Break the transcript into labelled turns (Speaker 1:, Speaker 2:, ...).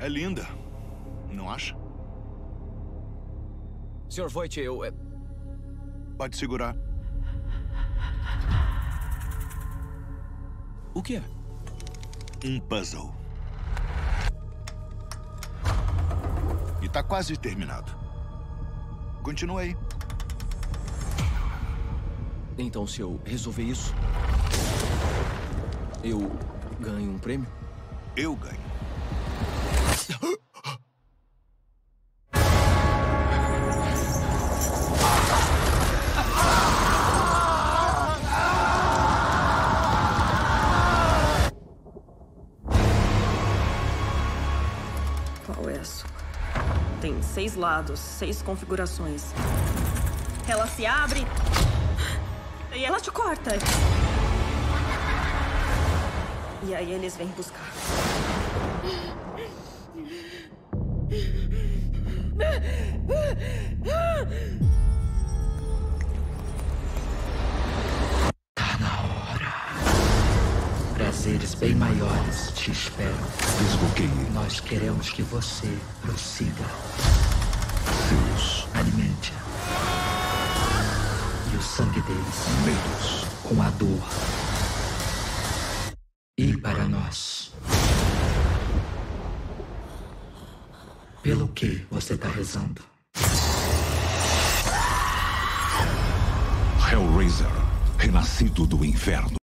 Speaker 1: É linda, não acha?
Speaker 2: Sr. Voight,
Speaker 1: Pode segurar.
Speaker 2: O que é?
Speaker 1: Um puzzle. E tá quase terminado. Continua aí.
Speaker 2: Então, se eu resolver isso, eu ganho um prêmio?
Speaker 1: Eu ganho.
Speaker 3: Qual é a sua? Tem 6 lados, 6 configurações. Ela se abre e ela te corta. E aí eles vêm buscar.
Speaker 4: Tá na hora. Prazeres bem maiores te esperam.
Speaker 5: Desbloqueie.
Speaker 4: Nós queremos que você prossiga.
Speaker 5: Seus
Speaker 4: Alimente-a. E o sangue deles
Speaker 5: medos.
Speaker 4: com a dor. E para nós. Pelo que você tá rezando?
Speaker 5: Hellraiser, renascido do inferno.